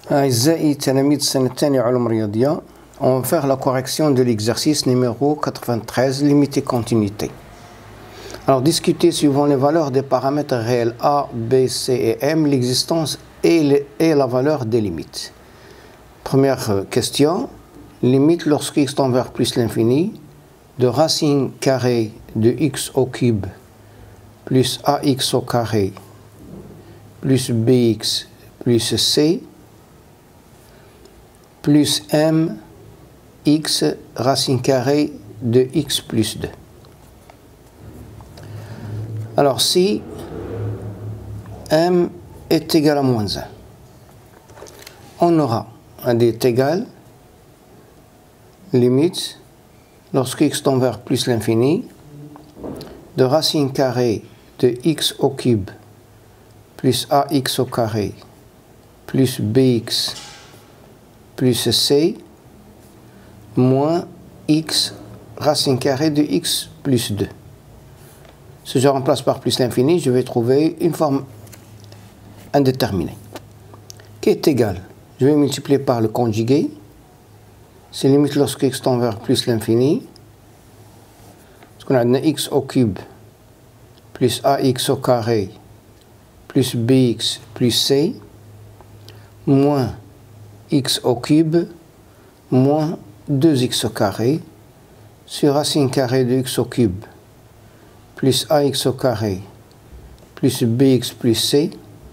أعزائي تلاميذ السنة الثانية علوم رياضية، on va faire la correction de l'exercice numéro 93, limite et continuité. Alors, discuter suivant les valeurs des paramètres réels A, B, C et M, l'existence et la valeur des limites. Première question, limite lorsque x tend vers plus l'infini de racine carrée de x au cube plus ax au carré plus bx plus c plus m x racine carrée de x plus 2. Alors si m est égal à moins 1, on aura un d est égal, limite, lorsque x tend vers plus l'infini, de racine carrée de x au cube plus ax au carré plus bx plus c moins x racine carrée de x plus 2. Si je remplace par plus l'infini, je vais trouver une forme indéterminée qui est égale. Je vais multiplier par le conjugué. C'est limite lorsque x tend vers plus l'infini. Parce qu'on a x au cube plus ax au carré plus bx plus c moins x au cube moins 2x au carré sur racine carrée de x au cube plus ax au carré plus bx plus c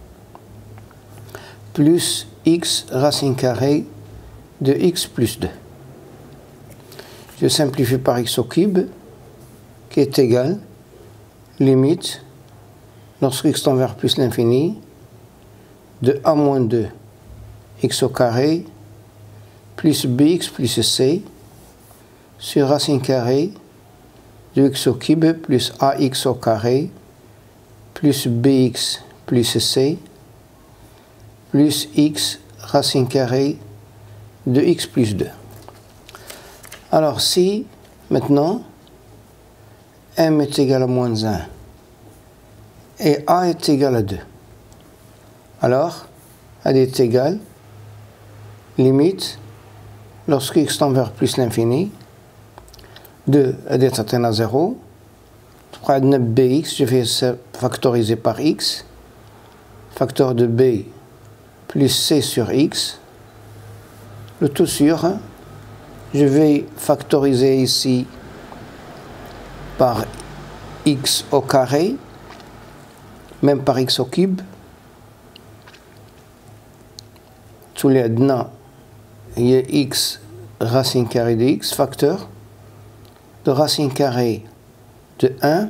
plus x racine carrée de x plus 2. Je simplifie par x au cube qui est égal, limite, lorsque x tend vers plus l'infini, de a moins 2 x au carré plus bx plus c sur racine carrée de x au cube plus ax au carré plus bx plus c plus x racine carrée de x plus 2. Alors si maintenant m est égal à moins 1 et a est égal à 2, alors a est égal, limite, lorsque x tend vers plus l'infini, 2 est atteint à 0, bx, je vais factoriser par x, facteur de b plus c sur x, le tout sur, je vais factoriser ici par x au carré, même par x au cube. Tous les deux, il y a x racine carrée de x, facteur de racine carrée de 1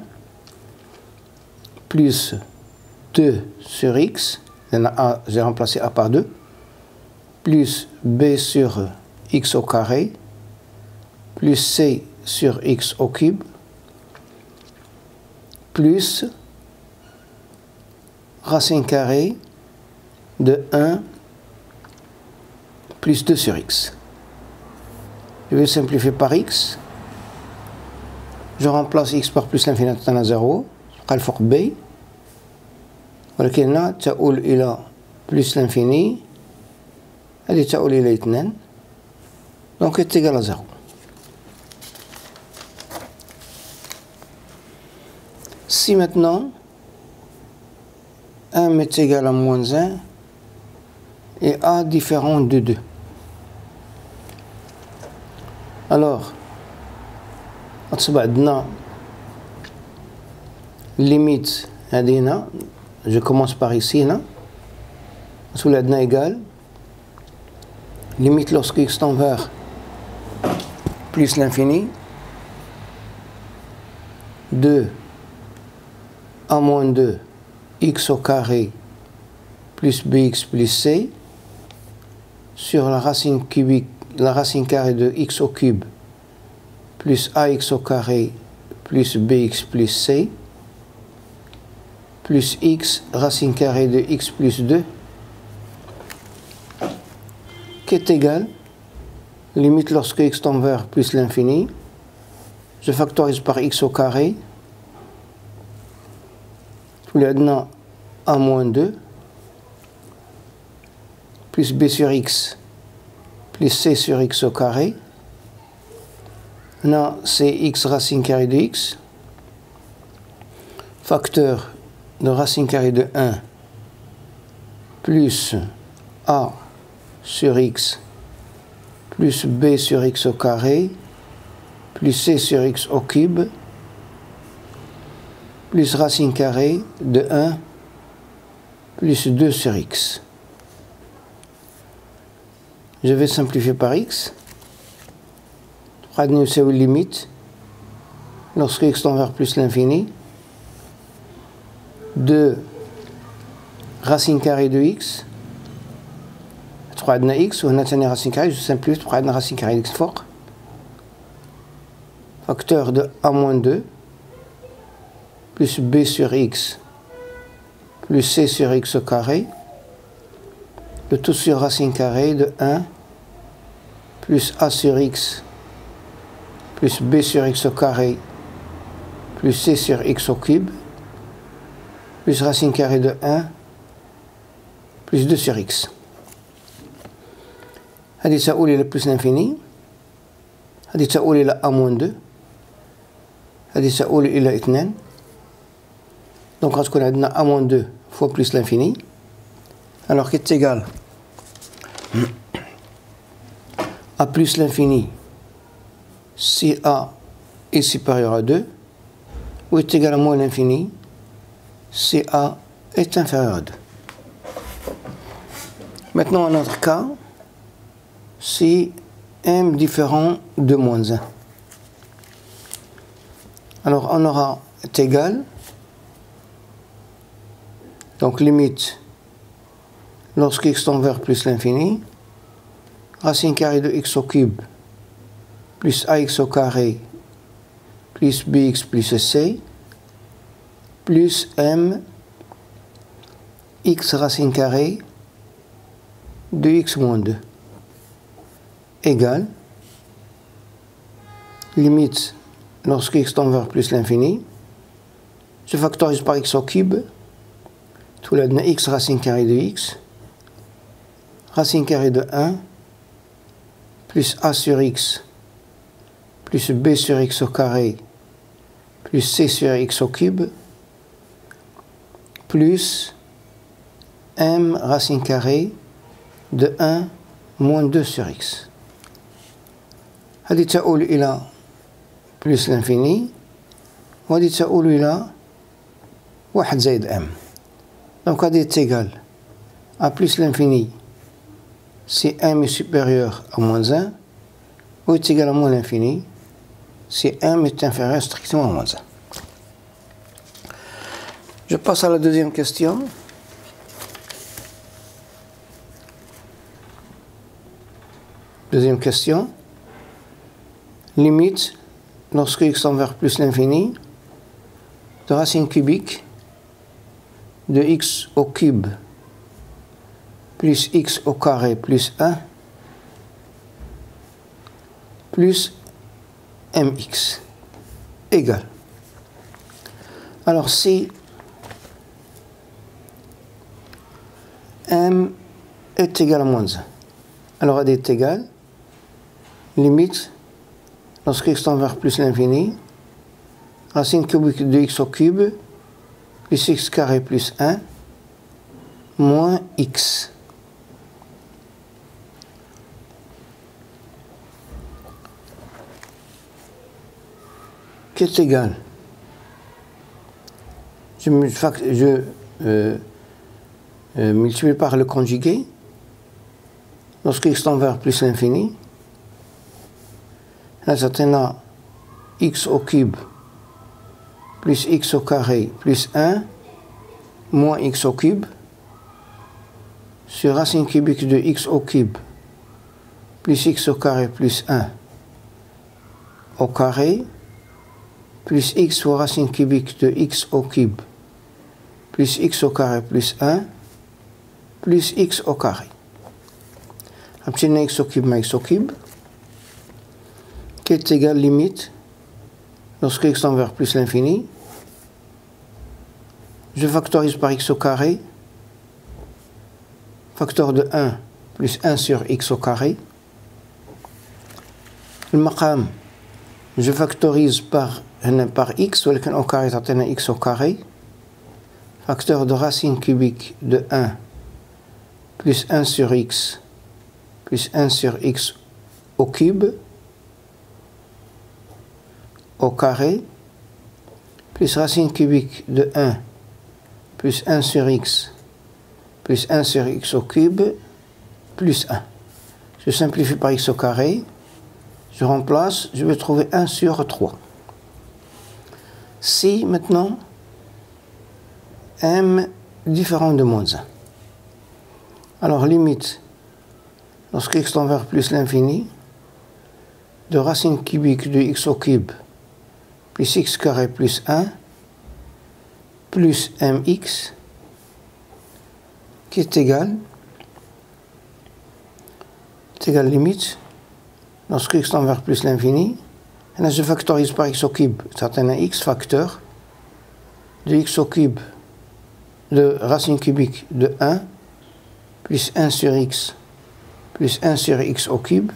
plus 2 sur x, j'ai remplacé a par 2, plus b sur x au carré, plus c sur x au cube, plus racine carrée de 1 plus 2 sur x. Je vais simplifier par x. Je remplace x par plus l'infini à 0. قال b. ولكن هنا تؤول إلى plus l'infini. هذه تؤول إلى 2. Donc est égal à 0. Si maintenant m est égal à moins 1 et a différent de 2, alors limite هذه, je commence par ici là, sous la égale, limite lorsque x tend vers plus l'infini, 2 a moins 2 x au carré plus bx plus c sur la racine cubique, la racine carrée de x au cube plus ax au carré plus bx plus c plus x racine carrée de x plus 2 qui est égal, limite lorsque x tend vers plus l'infini, je factorise par x au carré, tous les deux a moins 2 plus b sur x plus c sur x au carré. Maintenant, c'est x racine carrée de x, facteur de racine carrée de 1 plus a sur x plus b sur x au carré plus c sur x au cube plus racine carrée de 1 plus 2 sur x. Je vais simplifier par x. C'est une limite lorsque x tend vers plus l'infini de racine carrée de x. x ou racine carrée, je simplifie racine carrée de x fort. Facteur de a moins 2 plus b sur x plus c sur x au carré, le tout sur racine carrée de 1 plus a sur x plus b sur x au carré plus c sur x au cube plus racine carrée de 1 plus 2 sur x. هذه تساوي إلى plus l'infini، هذه تساوي إلى a moins 2، هذه تساوي إلى 2. Donc غتكون عندنا a moins 2 fois plus l'infini, alors qui est égal à plus l'infini si a est supérieur à 2, ou est égal à moins l'infini si a est inférieur à 2. Maintenant, en notre cas, si m différent de moins 1. Alors, on aura est égal, donc limite, lorsque x tend vers plus l'infini, racine carrée de x au cube plus ax au carré plus bx plus c plus m x racine carrée de x moins 2 égale limite lorsque x tend vers plus l'infini, je factorise par x au cube, tout là donne x racine carrée de x, racine carrée de 1 plus a sur x plus b sur x au carré plus c sur x au cube plus m racine carrée de 1 moins 2 sur x. هذه تؤول إلى plus l'infini وهذه تؤول إلى 1 زائد m. Donc هذه est égal à plus l'infini si m est supérieur à moins 1 ou est égal à moins l'infini si m est inférieur strictement à moins 1. Je passe à la deuxième question. Deuxième question. Limite, lorsque x tend vers plus l'infini, de racine cubique de x au cube plus x au carré plus 1 plus mx égale. Alors si m est égal à moins 1, alors elle est égale, limite, lorsque x tend vers plus l'infini, racine cubique de x au cube plus x carré plus 1 moins x. Qui est égal, je multiplie par le conjugué, lorsque x tend vers plus l'infini, là c'est un x au cube plus x au carré plus 1 moins x au cube sur racine cubique de x au cube plus x au carré plus 1 au carré plus x fois racine cubique de x au cube plus x au carré plus 1 plus x au carré. Obtenez x au cube moins x au cube qui est égal limite lorsque x tend vers plus l'infini. Je factorise par x au carré, facteur de 1 plus 1 sur x au carré. Le maqam, je factorise par x, ولكن au carré تعطينا x au carré. Facteur de racine cubique de 1 plus 1 sur x plus 1 sur x au cube au carré plus racine cubique de 1 plus 1 sur x plus 1 sur x au cube plus 1. Je simplifie par x au carré. Je remplace, je vais trouver 1 sur 3. Si maintenant m différent de moins 1. Alors limite, lorsque x tend vers plus l'infini, de racine cubique de x au cube plus x carré plus 1 plus mx qui est égal limite, lorsque x tend vers plus l'infini, et là je factorise par x au cube, c'est un x facteur de x au cube de racine cubique de 1 plus 1 sur x plus 1 sur x au cube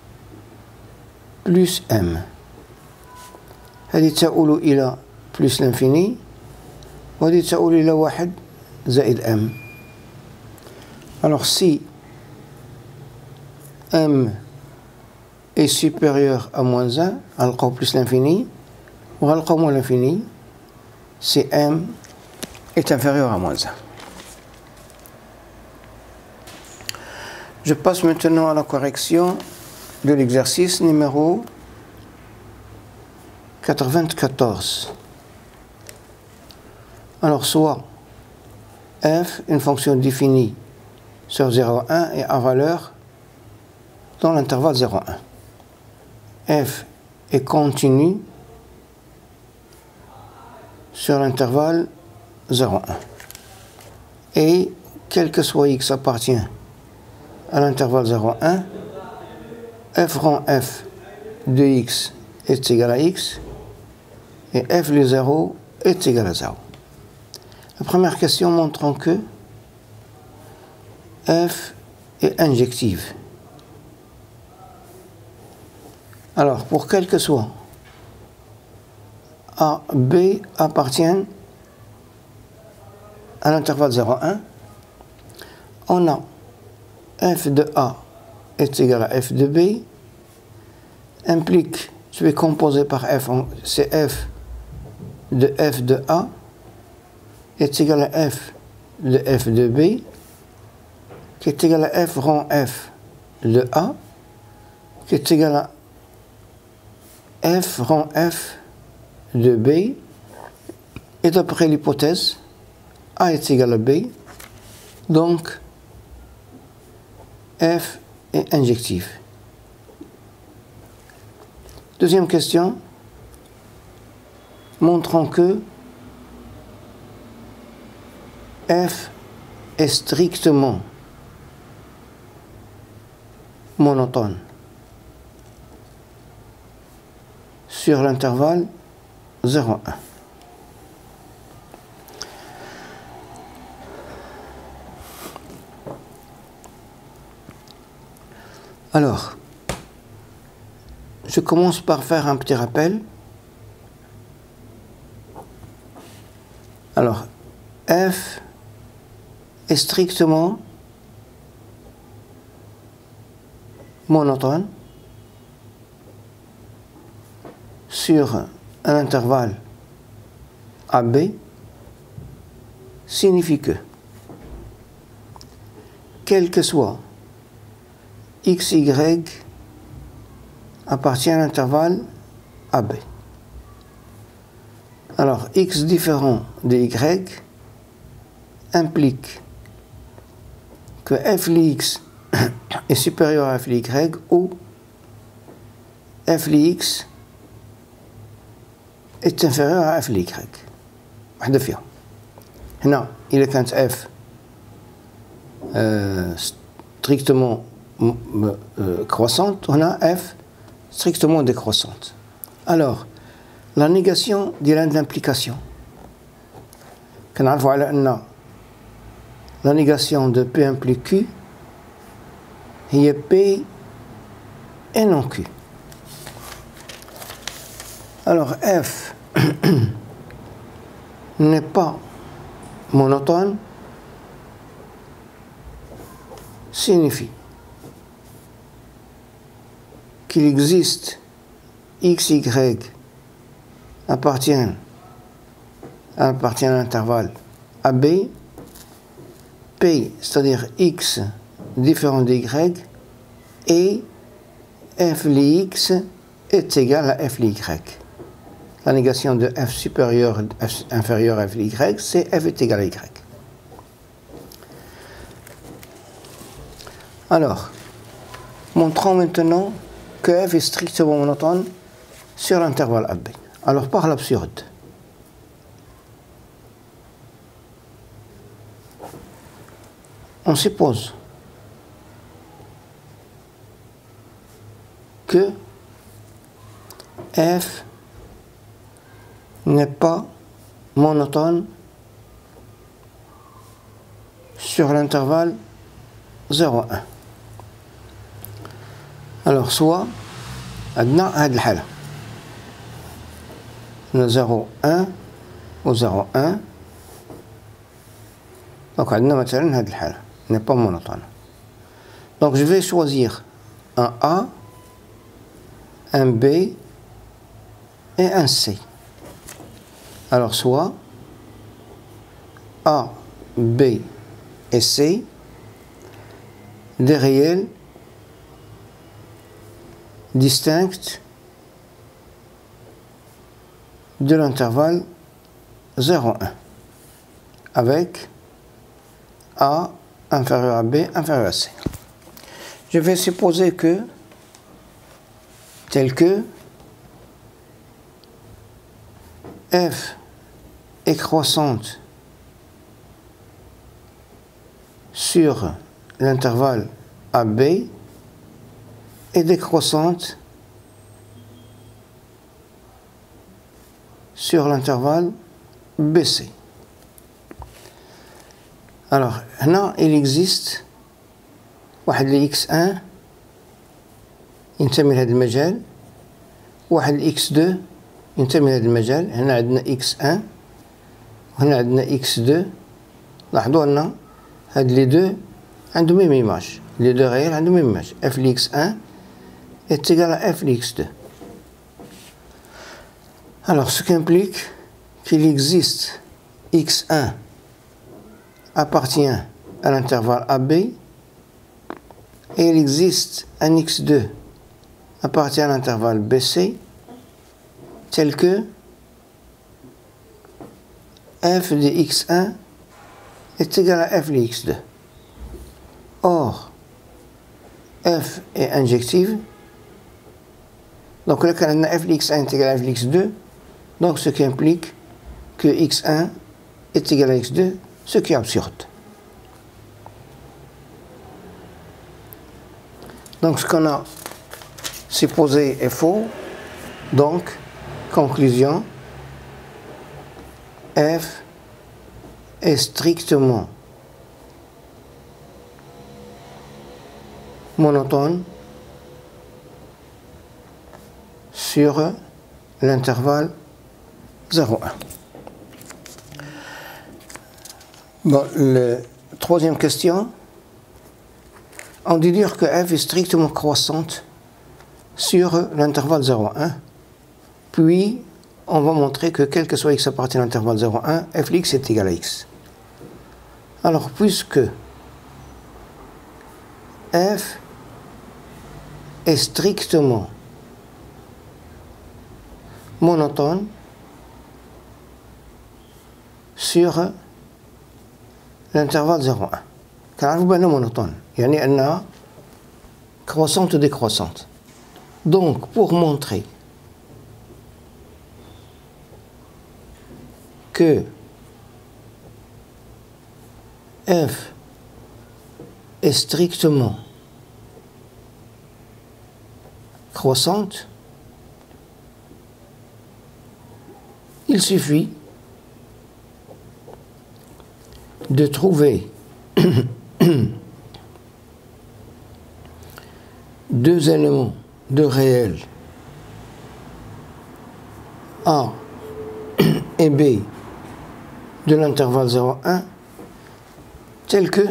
plus m. هذه تؤول إلى plus l'infini وهذه تؤول إلى 1 زائد m. Alors si m est supérieur à moins 1, غنلقاو plus l'infini, وغنلقاو moins l'infini, si m est inférieur à moins 1. Je passe maintenant à la correction de l'exercice numéro 94. Alors, soit f, une fonction définie sur 0,1 et à valeur dans l'intervalle 0,1. F est continu sur l'intervalle 0,1. Et quel que soit x appartient à l'intervalle 0,1, f rang f de x est égal à x et f de 0 est égal à 0. La première question montrant que f est injective. Alors, pour quel que soit A, B appartiennent à l'intervalle 0,1, on a f de A est égal à f de B, implique, je vais composer par f, c'est f de A est égal à f de B, qui est égal à f rang f de A, qui est égal à f rang f de B, et d'après l'hypothèse, A est égal à B, donc f est injectif. Deuxième question, montrant que f est strictement monotone sur l'intervalle 0,1. Alors, je commence par faire un petit rappel. Alors, f est strictement monotone sur un intervalle AB signifie que, quel que soit xy appartient à l'intervalle AB. Alors, x différent de y implique que f de x est supérieur à f de y ou f de x est inférieur à f de y. واحدة فيهم. هنا إذا كانت f strictement croissante, on a f strictement décroissante. Alors, la négation ديال de l'implication. كنعرفوا على أن la négation de P implique Q هي P et non Q. Alors F n'est pas monotone signifie qu'il existe x, y appartiennent à l'intervalle AB, P, c'est-à-dire x différent de y, et f de x est égal à f de y. La négation de f supérieur, f inférieur à f de y, c'est f est égal à y. Alors, montrons maintenant que f est strictement monotone sur l'intervalle AB. Alors, par l'absurde. On suppose que f n'est pas monotone sur l'intervalle 0,1. Alors, soit عندنا هذه الحالة 0,1 و 0,1. donc عندنا مثلا هذه الحالة n'est pas monotone. Donc je vais choisir un A, un B et un C. Alors soit A, B et C des réels distincts de l'intervalle 0,1 avec A inférieur à B inférieur à C. Je vais supposer que tel que f est croissante sur l'intervalle AB et décroissante sur l'intervalle BC. Alors, là, il existe واحد ل x1 ينتمي لهذا المجال، واحد ل x2 ينتمي لهذا المجال. هنا عندنا x1 وهنا عندنا x2. لاحظوا أن هاد لي دو عندهم ميم إيماج، لي دو غير عندهم ميم إيماج. f ل x1 est égal à f ل x2. Alors, ce qui implique qu'il existe x1 appartient à l'intervalle AB et il existe un x2 appartient à l'intervalle BC tel que f de x1 est égal à f de x2. Or, f est injective, donc là, quand on a f de x1 est égal à f de x2, donc ce qui implique que x1 est égal à x2, ce qui est absurde. Donc ce qu'on a supposé est faux. Donc, conclusion, f est strictement monotone sur l'intervalle 0,1. Bon, la troisième question, on dit dire que f est strictement croissante sur l'intervalle 0,1, puis on va montrer que quel que soit x appartient à l'intervalle 0,1, f de x est égal à x. Alors, puisque f est strictement monotone sur l'intervalle 0,1. كنعرفوا بأنها monotone يعني أنها croissante ou décroissante. Donc pour montrer que f est strictement croissante, il suffit de trouver deux éléments de réel A et B de l'intervalle 0,1 tel que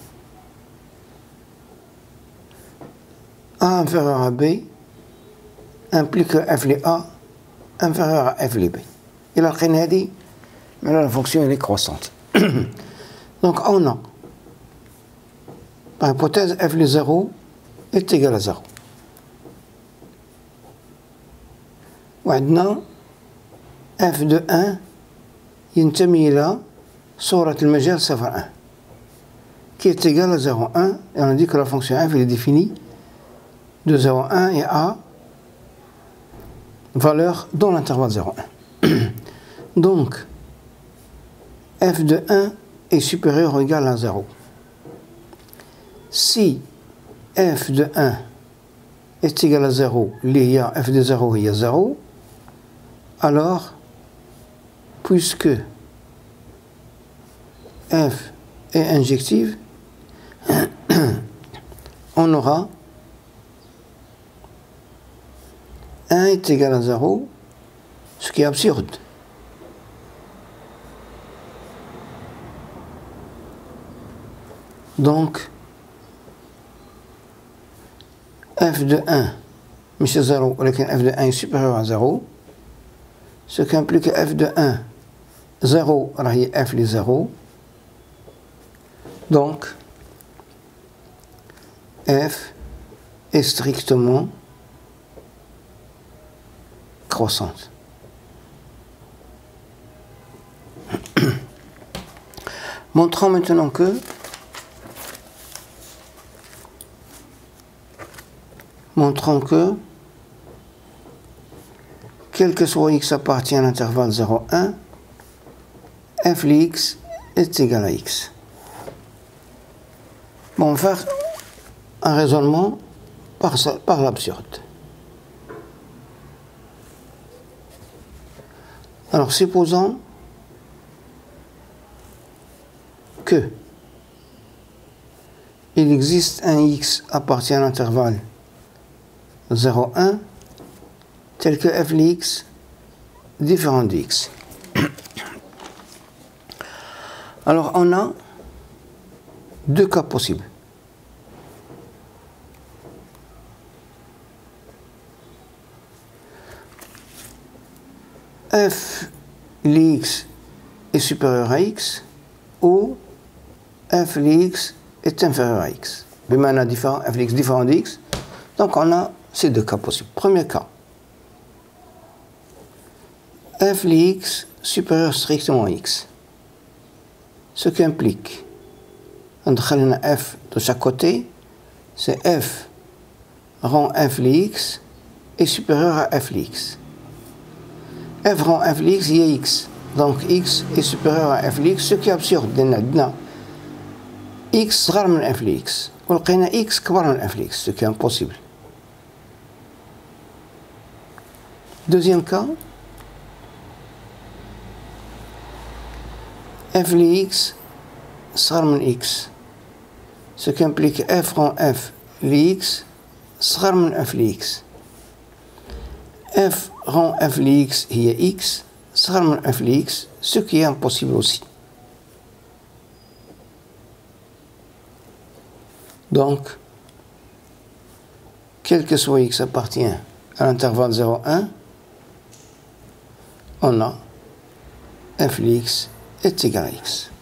A inférieur à B implique que f les A inférieur à f les B. Et la dit, mais là la fonction elle est croissante. Donc on a, par hypothèse, f les 0 est égal à 0. وعندنا f de 1 ينتمي إلى صورة المجال 0,1 qui est égal à 0,1 et on a dit que la fonction f est définie de 0,1 et à valeur dans l'intervalle 0,1. Donc f de 1 est supérieur ou égal à 0. Si f de 1 est égal à 0, il y a f de 0 il y a 0, alors puisque f est injective, on aura 1 est égal à 0, ce qui est absurde. Donc, f de 1, mais c'est 0, f de 1 est supérieur à 0, ce qui implique que f de 1, 0, f les 0, donc f est strictement croissante. Montrons maintenant que quel que soit x appartient à l'intervalle 0,1, f de x est égal à x. Bon, on va faire un raisonnement par l'absurde. Alors, supposons que il existe un x appartient à l'intervalle 0,1 tel que f de x différent de x. Alors, on a deux cas possibles. F de x est supérieur à x ou f de x est inférieur à x. Mais maintenant, f de x différent de x. Donc, on a ces deux cas possibles. Premier cas. F de x supérieur strictement à x. Ce qui implique, on a f de chaque côté, c'est f rend f de x est supérieur à f de x. F rend f de x, il y a x. Donc x est supérieur à f de x, ce qui est absurde. X صغر من f de x. ولقينا x كبر من f de x, ce qui est impossible. Deuxième cas, f de x صغر من x, ce qui implique f rend f de x صغر من f de x. F rend f de x هي x صغر من f de x, ce qui est impossible aussi. Donc, quel que soit x appartient à l'intervalle 0,1, on a f de x est égal à x.